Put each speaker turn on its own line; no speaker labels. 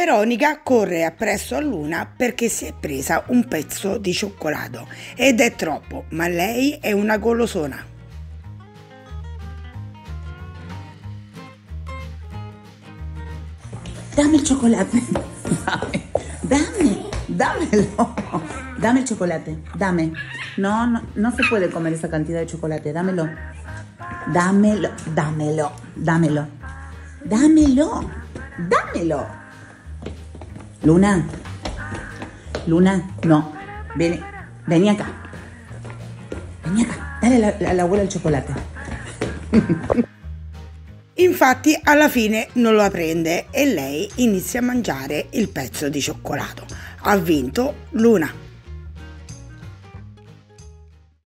Veronica corre appresso a Luna perché si è presa un pezzo di cioccolato ed è troppo, ma lei è una golosona.
Dame il chocolate. Dámelo. Dame el chocolate. Dame. No se puede comer esa cantidad de chocolate. Dámelo. Luna, no. Vení acá. Dale all'abuela il chocolate.
Infatti alla fine non la prende e lei inizia a mangiare il pezzo di cioccolato. Ha vinto Luna.